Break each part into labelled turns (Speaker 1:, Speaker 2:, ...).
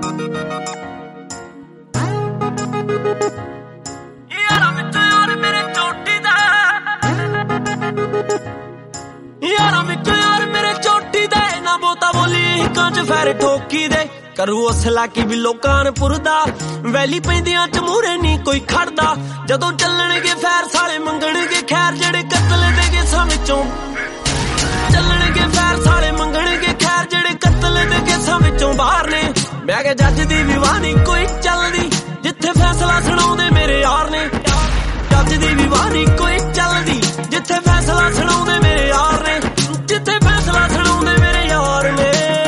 Speaker 1: fire ਠੋਕੀ ਦੇ ਕਰੂ ਉਸ ਲਾਕੀ ਵੀ ਲੋਕਾਂ ਨੇ ਪੁਰਦਾ ਵੈਲੀ ਪੈਂਦੀਆਂ ਚ ਮੂਰੇ ਨਹੀਂ ਕੋਈ ਖੜਦਾ ਜਦੋਂ ਚੱਲਣਗੇ ਫੈਰ ਸਾਲੇ ਮੰਗਣਗੇ ਖੈਰ ਜਿਹੜੇ ਕਤਲ ਦੇ ਕੇਸਾਂ ਵਿੱਚੋਂ ਚੱਲਣਗੇ ਫੈਰ ਸਾਲੇ ਮੰਗਣਗੇ ਖੈਰ ਜਿਹੜੇ ਕਤਲ ਦੇ ਕੇਸਾਂ ਵਿੱਚੋਂ ਬਾਹਰ ਨੇ ਮੈਂ ਕਿਹਾ ਜੱਜ ਦੀ ਵਿਵਾਹ ਨਹੀਂ ਕੋਈ ਚੱਲਦੀ ਜਿੱਥੇ ਫੈਸਲਾ ਸੁਣਾਉਂਦੇ ਮੇਰੇ ਯਾਰ ਨੇ ਜੱਜ ਦੀ ਵਿਵਾਹ ਨਹੀਂ ਕੋਈ ਚੱਲਦੀ ਜਿੱਥੇ ਫੈਸਲਾ ਸੁਣਾਉਂਦੇ ਮੇਰੇ ਯਾਰ ਨੇ ਜਿੱਥੇ ਫੈਸਲਾ ਸੁਣਾਉਂਦੇ ਮੇਰੇ ਯਾਰ ਨੇ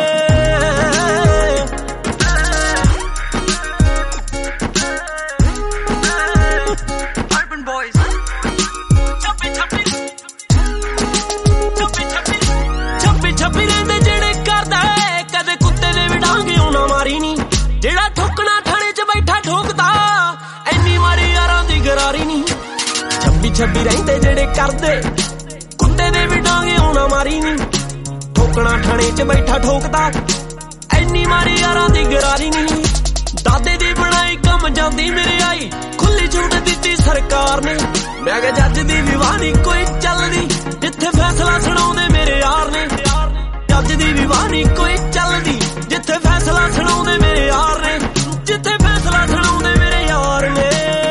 Speaker 1: ਜਿਹੜਾ ਠੋਕਣਾ ਥਾਣੇ ਚ ਬੈਠਾ ਠੋਕਦਾ ਐਨੀ ਮਾਰੀ ਯਾਰਾਂ ਦੀ ਗਰਾਰੀ ਨਹੀਂ ਛੱਬੀ ਰਹਿੰਦੇ ਜਿਹੜੇ ਕਰਦੇ ਕੁੱਤੇ ਦੇ ਵੀ ਡਾਂਗੇ ਆਉਣਾ ਮਾਰੀ ਨਹੀਂ ਠੋਕਣਾ ਥਾਣੇ ਚ ਬੈਠਾ ਠੋਕਦਾ ਐਨੀ ਮਾਰੀ ਯਾਰਾਂ ਦੀ ਗਰਾਰੀ ਨਹੀਂ ਦਾਦੇ ਦੀ ਬਣਾਈ ਕੰਮ ਜਾਂਦੀ ਮੇਰੇ ਆਈ ਖੁੱਲੀ ਛੂਟ ਦਿੱਤੀ ਸਰਕਾਰ ਨੇ ਮੈਂ ਕਿਹਾ ਜੱਜ ਦੀ ਵਿਵਾਹ ਨਹੀਂ ਕੋਈ ਚੱਲਦੀ ਜਿੱਥੇ ਫੈਸਲਾ ਸੁਣਾਉਂਦੇ ਮੇਰੇ ਯਾਰ ਨੇ ਜੱਜ ਦੀ ਵਿਵਾਹ ਨਹੀਂ ਕੋਈ ਚੱਲਦੀ ਜਿੱਥੇ ਫੈਸਲਾ ਸੁਣਾਉਂਦੇ ਮੇਰੇ ਯਾਰ ਨੇ ਜਿੱਥੇ ਫੈਸਲਾ ਸੁਣਾਉਂਦੇ ਮੇਰੇ ਯਾਰ ਨੇ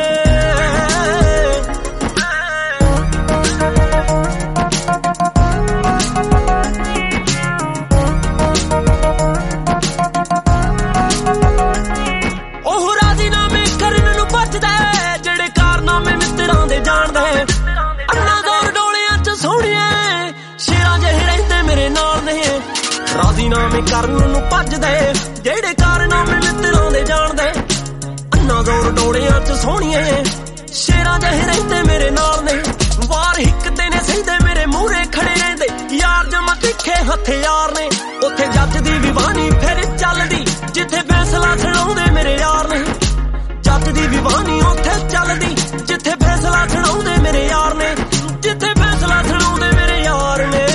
Speaker 1: ਉਹ ਰਾਜ਼ੀਨਾਮੇ ਕਰਨ ਨੂੰ ਭੱਜਦਾ ਜਿਹੜੇ ਕਾਰਨਾਮੇ ਮਿੱਤਰਾਂ ਦੇ ਜਾਣਦਾ ਅੰਨਾ ਦੌਰ ਡੋਲਿਆਂ ਚ ਸੋਹਣਿਆ ਸ਼ੇਰਾਂ ਜਿਹੇ ਰਹਿੰਦੇ ਮੇਰੇ ਨਾਲ ਨੇ ਰਾਜ਼ੀਨਾਮੇ ਕਰਨ ਨੂੰ ਭੱਜਦੇ ਜਿਹੜੇ ਕਾਰਨਾਮੇ ਮਿੱਤਰਾਂ ਦੇ ਜਾਣਦੇ ਅੰਨਾ ਦੌਰ ਡੋਲਿਆਂ ਚ ਸੋਹਣੀਏ ਸ਼ੇਰਾਂ ਜਿਹੇ ਰਹਿੰਦੇ ਮੇਰੇ ਨਾਲ ਨੇ ਵਾਰ ਹਿੱਕਦੇ ਨੇ ਸਹਿੰਦੇ ਮੇਰੇ ਮੂਹਰੇ ਖੜੇ ਰਹਿੰਦੇ ਯਾਰ ਜਮਾ ਤਿੱਖੇ ਹਥਿਆਰ ਨੇ ਉੱਥੇ ਜੱਜ ਦੀ ਵਿਵਾਹ ਨਹੀਂ ਫਿਰ ਚੱਲਦੀ ਜਿੱਥੇ ਫੈਸਲਾ ਸੁਣਾਉਂਦੇ ਮੇਰੇ ਯਾਰ ਨੇ ਜੱਜ ਦੀ ਵਿਵਾਹ ਨਹੀਂ ਉੱਥੇ ਚੱਲਦੀ ਜਿੱਥੇ ਫੈਸਲਾ ਸੁਣਾਉਂਦੇ ਮੇਰੇ ਯਾਰ ਨੇ ਜਿੱਥੇ ਫੈਸਲਾ ਸੁਣਾਉਂਦੇ ਮੇਰੇ ਯਾਰ ਨੇ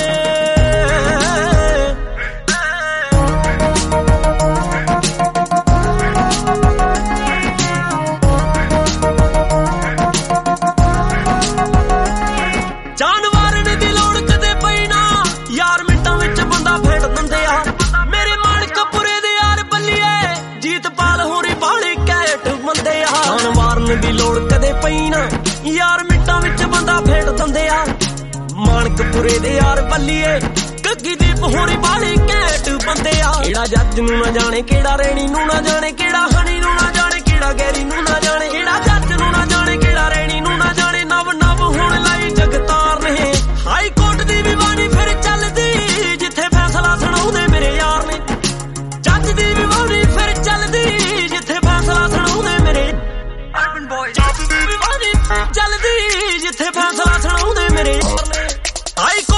Speaker 1: ਦੀ ਲੋੜ ਕਦੇ ਪਈ ਨਾ ਯਾਰ ਮਿੰਟਾਂ ਵਿੱਚ ਬੰਦਾ ਫੇਟ ਦਿੰਦੇ ਆ ਮਾਨਕਪੁਰੇ ਦੇ ਯਾਰ ਬੱਲੀਏ ਗੱਗੀ ਦੀਪ ਹੋਰੀ ਬਾਲੇ ਘੈਂਟ ਬੰਦੇ ਆ ਕਿਹੜਾ ਜੱਜ ਨੂੰ ਨਾ ਜਾਣੇ ਕਿਹੜਾ ਰੈਣੀ ਨੂੰ ਨਾ ਜਾਣੇ ਕਿਹੜਾ ਹਣੀ ਨੂੰ ਨਾ ਜਾਣੇ ਕਿਹੜਾ ਗੈਰੀ ਨੂੰ ਨਾ ਜਾਣੇ ਕਿਹੜਾ ਜੱਜ ਨੂੰ ਨਾ ਜਾਣੇ ਕਿਹੜਾ ਰੈਣੀ ਨੂੰ ਨਾ ਜਾਣੇ ਨਵ ਹੁਣ ਲਾਈ ਜਗਤਾਰ ਨੇ ਹਾਈ ਕੋਰਟ ਦੀ ਵਿਵਾਨੀ ਫਿਰ ਚੱਲਦੀ ਜਿੱਥੇ ਫੈਸਲਾ ਸੁਣਾਉਂਦੇ ਮੇਰੇ ਯਾਰ ਨੇ ਜੱਜ ਦੀ ਵਿਵਾਨੀ ਫਿਰ ਚੱਲਦੀ ਜਿੱਥੇ ਫੈਸਲਾ ਸੁਣਾਉਂਦੇ ਮੇਰੇ ਜੱਜ ਦੀ ਵਿਵਾਨੀ ਚੱਲਦੀ ਜਿੱਥੇ ਫੈਸਲਾ ਸੁਣਾਉਂਦੇ ਮੇਰੇ ਯਾਰ ਨੇ